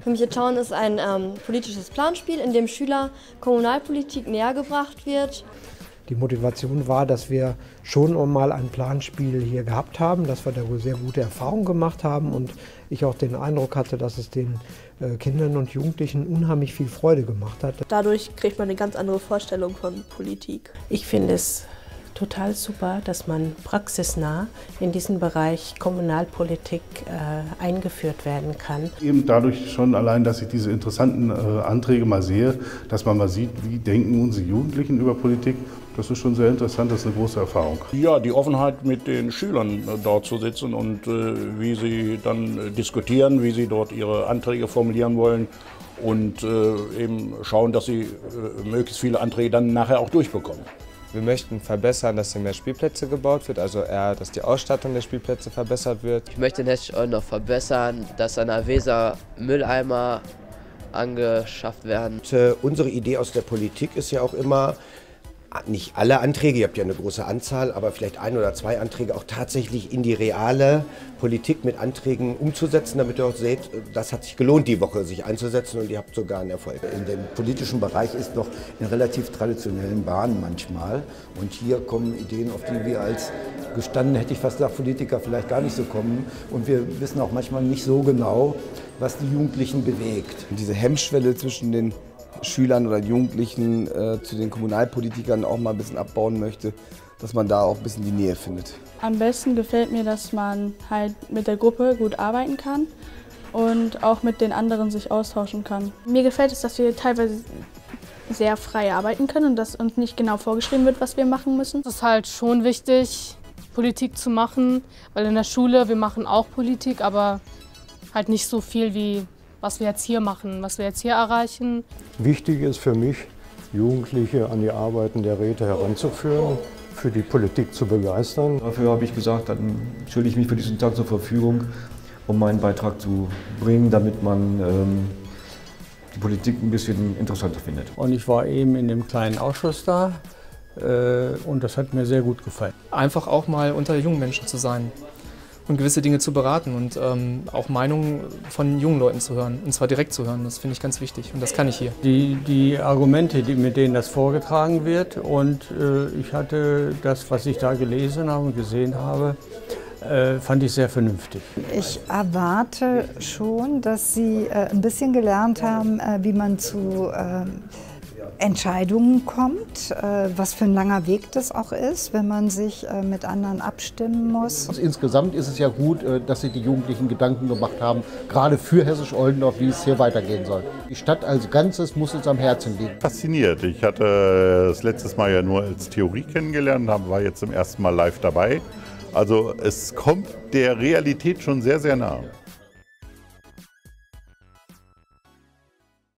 Für mich Town ist ein politisches Planspiel, in dem Schüler Kommunalpolitik nähergebracht wird. Die Motivation war, dass wir schon einmal ein Planspiel hier gehabt haben, dass wir da sehr gute Erfahrungen gemacht haben und ich auch den Eindruck hatte, dass es den Kindern und Jugendlichen unheimlich viel Freude gemacht hat. Dadurch kriegt man eine ganz andere Vorstellung von Politik. Ich finde es total super, dass man praxisnah in diesen Bereich Kommunalpolitik eingeführt werden kann. Eben dadurch schon allein, dass ich diese interessanten Anträge mal sehe, dass man mal sieht, wie denken unsere Jugendlichen über Politik. Das ist schon sehr interessant, das ist eine große Erfahrung. Ja, die Offenheit mit den Schülern dort zu sitzen und wie sie dann diskutieren, wie sie dort ihre Anträge formulieren wollen und eben schauen, dass sie möglichst viele Anträge dann nachher auch durchbekommen. Wir möchten verbessern, dass hier mehr Spielplätze gebaut wird, also eher, dass die Ausstattung der Spielplätze verbessert wird. Ich möchte in Hessisch noch verbessern, dass an der Weser Mülleimer angeschafft werden. Unsere Idee aus der Politik ist ja auch immer, nicht alle Anträge, ihr habt ja eine große Anzahl, aber vielleicht 1 oder 2 Anträge auch tatsächlich in die reale Politik mit Anträgen umzusetzen, damit ihr auch seht, das hat sich gelohnt, die Woche sich einzusetzen und ihr habt sogar einen Erfolg. In dem politischen Bereich ist noch in relativ traditionellen Bahnen manchmal und hier kommen Ideen, auf die wir als gestanden, hätte ich fast gesagt, Politiker vielleicht gar nicht so kommen und wir wissen auch manchmal nicht so genau, was die Jugendlichen bewegt. Diese Hemmschwelle zwischen den Schülern oder Jugendlichen zu den Kommunalpolitikern auch mal ein bisschen abbauen möchte, dass man da auch ein bisschen die Nähe findet. Am besten gefällt mir, dass man halt mit der Gruppe gut arbeiten kann und auch mit den anderen sich austauschen kann. Mir gefällt es, dass wir teilweise sehr frei arbeiten können und dass uns nicht genau vorgeschrieben wird, was wir machen müssen. Es ist halt schon wichtig, Politik zu machen, weil in der Schule, wir machen auch Politik, aber halt nicht so viel wie was wir jetzt hier machen, was wir jetzt hier erreichen. Wichtig ist für mich, Jugendliche an die Arbeiten der Räte heranzuführen, für die Politik zu begeistern. Dafür habe ich gesagt, dann stelle ich mich für diesen Tag zur Verfügung, um meinen Beitrag zu bringen, damit man die Politik ein bisschen interessanter findet. Und ich war eben in dem kleinen Ausschuss da und das hat mir sehr gut gefallen. Einfach auch mal unter jungen Menschen zu sein und gewisse Dinge zu beraten und auch Meinungen von jungen Leuten zu hören, und zwar direkt zu hören. Das finde ich ganz wichtig und das kann ich hier. Die Argumente, mit denen das vorgetragen wird und ich hatte das, was ich da gelesen habe und gesehen habe, fand ich sehr vernünftig. Ich erwarte schon, dass Sie ein bisschen gelernt haben, wie man zu Entscheidungen kommt, was für ein langer Weg das auch ist, wenn man sich mit anderen abstimmen muss. Also insgesamt ist es ja gut, dass sich die Jugendlichen Gedanken gemacht haben, gerade für Hessisch-Oldendorf, wie es hier weitergehen soll. Die Stadt als Ganzes muss uns am Herzen liegen. Fasziniert. Ich hatte das letztes Mal ja nur als Theorie kennengelernt, war jetzt zum ersten Mal live dabei. Also es kommt der Realität schon sehr, sehr nah.